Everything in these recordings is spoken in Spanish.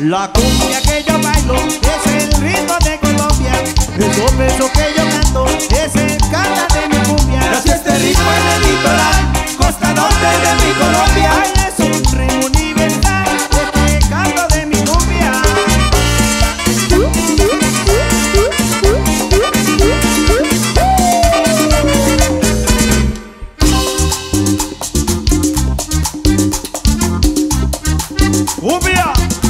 La cumbia que yo bailo es el ritmo de Colombia. Esos besos que yo canto es el canta de mi cumbia. Nació este ritmo en el litoral, costa norte de mi Colombia. Ay, es un ritmo universal, este canto de mi cumbia. ¡Cumbia!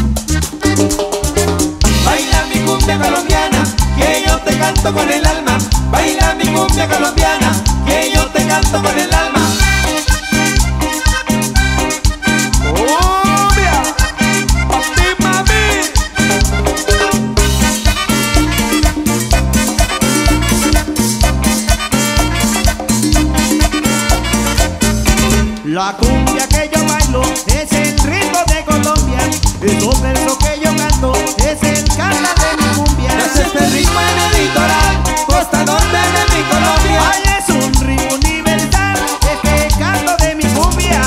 Baila mi cumbia colombiana, que yo te canto con el alma. Baila mi cumbia colombiana, que yo te canto con el alma. ¡Cumbia! ¡Pa' ti, mami! La cumbia que yo bailo es el ritmo de Colombia. Esos versos que yo canto es el canta de mi cumbia. Nació este ritmo en el litoral, costa norte de mi Colombia. Ay, es un ritmo universal, este canto de mi cumbia.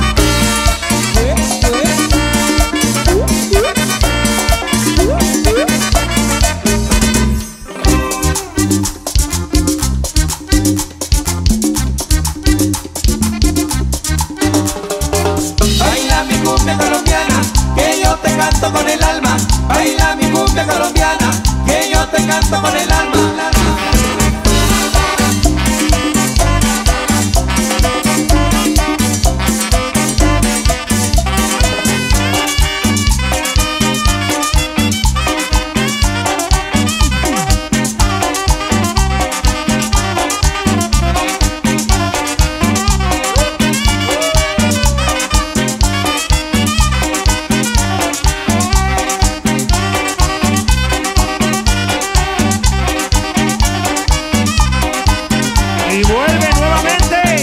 Baila mi cumbia colombiana, que yo te canto con el alma. Baila mi cumbia colombiana, que yo te canto con el alma. Y vuelve nuevamente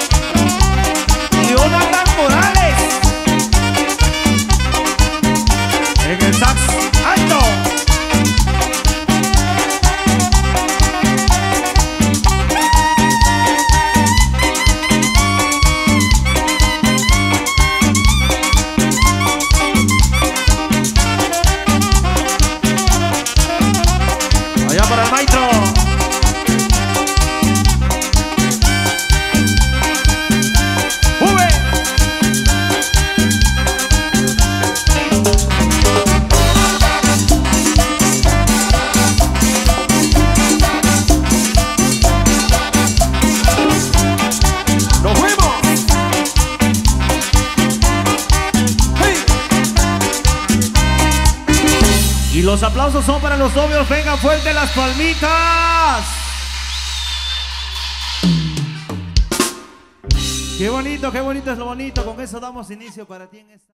Jonathan Morales en el sax alto. Allá para el maestro. ¡Nos fuimos! ¡Hey! Y los aplausos son para los novios. Vengan fuerte las palmitas. Qué bonito es lo bonito. Con eso damos inicio para ti en esta...